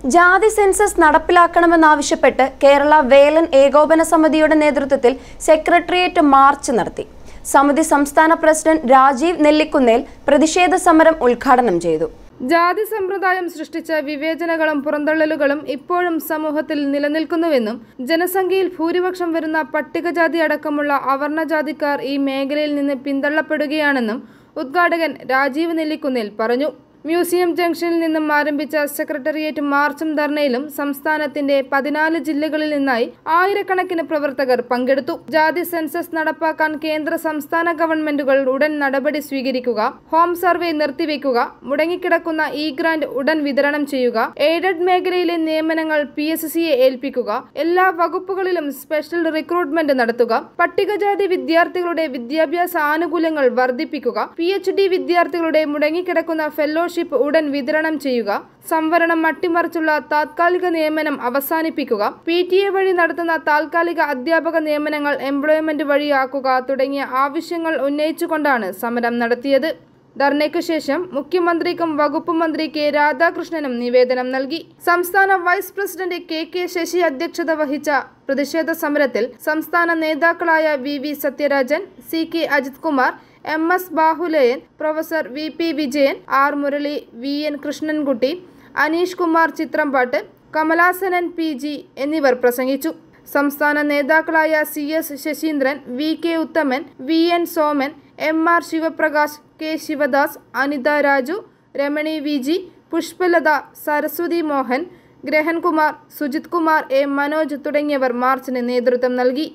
ജാതി സെൻസസ് നടപ്പിലാക്കണമെന്നാവശ്യപ്പെട്ട് കേരള വേലൻ ഏകോപന സമിതിയുടെ നേതൃത്വത്തിൽ സെക്രട്ടേറിയറ്റ് മാർച്ച് നടത്തി. സമിതി സംസ്ഥാന പ്രസിഡന്റ് രാജീവ് നെല്ലിക്കുന്നേൽ പ്രതിഷേധ സമരം ഉദ്ഘാടനം ചെയ്തു. ജാതി സമ്പ്രദായം സൃഷ്ടിച്ച വിവേചനങ്ങളും പുറന്തള്ളലുകളും ഇപ്പോഴും സമൂഹത്തിൽ നിലനിൽക്കുന്നുവെന്നും ജനസംഖ്യയിൽ ഭൂരിപക്ഷം വരുന്ന പട്ടികജാതി അടക്കമുള്ള അവർണജാതിക്കാർ ഈ മേഖലയിൽ നിന്ന് പിന്തള്ളപ്പെടുകയാണെന്നും ഉദ്ഘാടകൻ രാജീവ് നെല്ലിക്കുന്നേൽ പറഞ്ഞു. മ്യൂസിയം ജംഗ്ഷനിൽ നിന്നും ആരംഭിച്ച സെക്രട്ടേറിയറ്റ് മാർച്ചും ധർണയിലും സംസ്ഥാനത്തിന്റെ 14 ജില്ലകളിൽ നിന്നായി ആയിരക്കണക്കിന് പ്രവർത്തകർ പങ്കെടുത്തു. ജാതി സെൻസസ് നടപ്പാക്കാൻ കേന്ദ്ര സംസ്ഥാന ഗവൺമെന്റുകൾ ഉടൻ നടപടി സ്വീകരിക്കുക, ഹോം സർവേ നിർത്തിവെക്കുക, മുടങ്ങിക്കിടക്കുന്ന ഇ ഗ്രാന്റ് ഉടൻ വിതരണം ചെയ്യുക, എയ്ഡഡ് മേഖലയിലെ നിയമനങ്ങൾ PSCയെ ഏൽപ്പിക്കുക, എല്ലാ വകുപ്പുകളിലും സ്പെഷ്യൽ റിക്രൂട്ട്മെന്റ് നടത്തുക, പട്ടികജാതി വിദ്യാർത്ഥികളുടെ വിദ്യാഭ്യാസ ആനുകൂല്യങ്ങൾ വർദ്ധിപ്പിക്കുക, PhD വിദ്യാർത്ഥികളുടെ മുടങ്ങിക്കിടക്കുന്ന ഫെലോഷിപ്പ് ഉടൻ വിതരണം ചെയ്യുക, സംവരണം അട്ടിമറിച്ചുള്ള താത്കാലിക നിയമനം അവസാനിപ്പിക്കുക, PTA വഴി നടത്തുന്ന താൽക്കാലിക അധ്യാപക നിയമനങ്ങൾ എംപ്ലോയ്മെന്റ് വഴിയാക്കുക തുടങ്ങിയ ആവശ്യങ്ങൾ ഉന്നയിച്ചുകൊണ്ടാണ് സമരം നടത്തിയത്. ധർണയ്ക്കു ശേഷം മുഖ്യമന്ത്രിക്കും വകുപ്പ് മന്ത്രി K. രാധാകൃഷ്ണനും നിവേദനം നൽകി. സംസ്ഥാന വൈസ് പ്രസിഡന്റ് KK ശശി അധ്യക്ഷത വഹിച്ച പ്രതിഷേധ സമരത്തിൽ സംസ്ഥാന നേതാക്കളായ VV Sathyarajan, CK Ajith Kumar, MS Bahuleyan, professor VP Vijayan, R Murali, VN Krishnankutty, Aneesh Kumar ചിത്രമ്പാട്ട്, കമലാസനൻ PG എന്നിവർ പ്രസംഗിച്ചു. സംസ്ഥാന നേതാക്കളായ CS Saseendran, VK Uthaman, VN Soman, MR Sivaprakash, K Sivadas, Anitha Raju, Ramani VG, Pushpalatha, Saraswati Mohan, ഗ്രഹൻകുമാർ, Sujith Kumar, A Manoj തുടങ്ങിയവർ മാർച്ചിന് നേതൃത്വം നൽകി.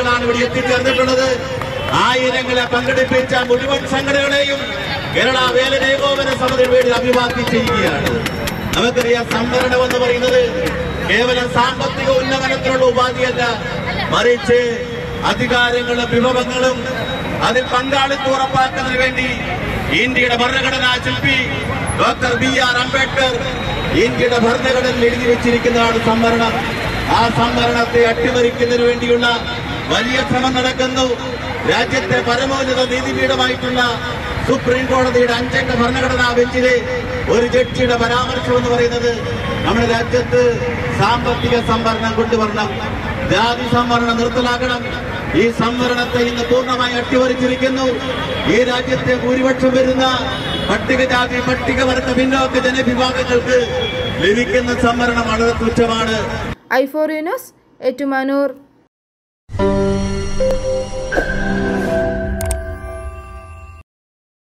ആയിരങ്ങളെ പങ്കെടുപ്പിച്ച മുഴുവൻ സംഘടനകളെയും കേരള വേലൻ ഏകോപന സമിതി വേണ്ടി അഭിവാദ്യം ചെയ്യുകയാണ്. നമുക്കറിയാം, സംവരണം എന്ന് പറയുന്നത് കേവലം സാമ്പത്തിക ഉന്നമനത്തിനുള്ള ഉപാധിയല്ല, മറിച്ച് അധികാരങ്ങളും വിഭവങ്ങളും അതിൽ പങ്കാളിത്തം ഉറപ്പാക്കുന്നതിന് വേണ്ടി ഇന്ത്യയുടെ ഭരണഘടനാ ശില്പി ഡോക്ടർ BR അംബേദ്കർ ഇന്ത്യയുടെ ഭരണഘടനയിൽ എഴുതി വെച്ചിരിക്കുന്നതാണ് സംവരണം. ആ സംവരണത്തെ അട്ടിമറിക്കുന്നതിന് വേണ്ടിയുള്ള വലിയ ശ്രമം നടക്കുന്നു. രാജ്യത്തെ പരമോന്നത നീതിപീഠമായിട്ടുള്ള സുപ്രീം കോടതിയുടെ 5-അംഗ ഭരണഘടനാ ബെഞ്ചിലെ ഒരു ജഡ്ജിയുടെ പരാമർശം എന്ന് പറയുന്നത് നമ്മുടെ രാജ്യത്ത് സാമ്പത്തിക സംവരണം കൊണ്ടുവരണം, ജാതി സംവരണം നിർത്തലാക്കണം. ഈ സംവരണത്തെ ഇന്ന് പൂർണ്ണമായി അട്ടിമറിച്ചിരിക്കുന്നു. ഈ രാജ്യത്തെ ഭൂരിപക്ഷം വരുന്ന പട്ടികജാതി, പട്ടികവർഗ, പിന്നോക്ക ജനവിഭാഗങ്ങൾക്ക് ലഭിക്കുന്ന സംവരണം വളരെ തുച്ഛമാണ്. I4 news, Ettumanoor.